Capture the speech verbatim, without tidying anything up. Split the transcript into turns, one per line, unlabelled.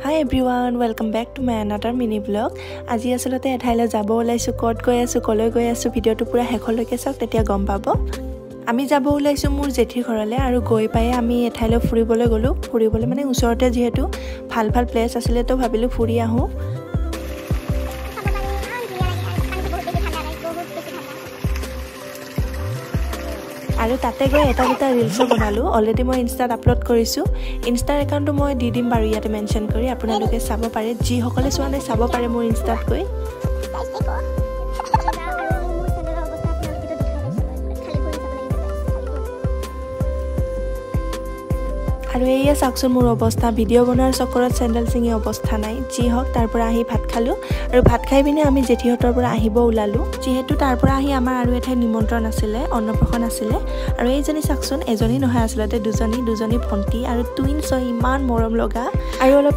Hi everyone, welcome back to my another mini vlog. আজি আসলতে এঠাইলে যাব ওলাইছো কত গৈ আছো কলৈ গৈ আছো ভিডিওটো পুৰা হেখলৈকে চাওক তেতিয়া গম পাব আমি যাব ওলাইছো মোৰ জেঠিৰ ঘৰলে আৰু গৈ পাই আমি এঠাইলে ফুৰিবলৈ গলো ফুৰিবলৈ মানে ওচৰতে যেহেতু ভাল ভাল প্লেস আছিল তো ভাবিলো ফুৰি আহো আৰু তাতে গৈ এটা দুটা ৰিলছ বনালো অলৰেডি মই ইনষ্টাত আপলোড কৰিছো ইনষ্টাৰ একাউণ্টটো মই দি দিম বাৰু ইয়াতে মেনশন কৰি আপোনালোকে চাব পাৰে যি সকলে চোৱা নাই চাব পাৰে মোৰ ইনষ্টাত গৈ আৰু এইয়া চাকচোন মোৰ অৱস্থা ভিডিও বনাৰ চকৰত চেন্ডেল সিঙি অৱস্থা নাই যি হক তাৰ পৰা আহি ভাত খালো আৰু ভাত খাই বিনে আমি জেঠিহতৰ পৰা আহিব উলালো যেহেতু তাৰ পৰা আহি আমাৰ আৰু এঠাই নিমন্ত্ৰণ আছিল অন্নপ্ৰসন আছিল আৰু এইজনী চাকচোন এজনী নহয় আসলতে দুজনী দুজনী ভন্টি আৰু টুইনছ ইমান মৰম লগা আৰু অলপ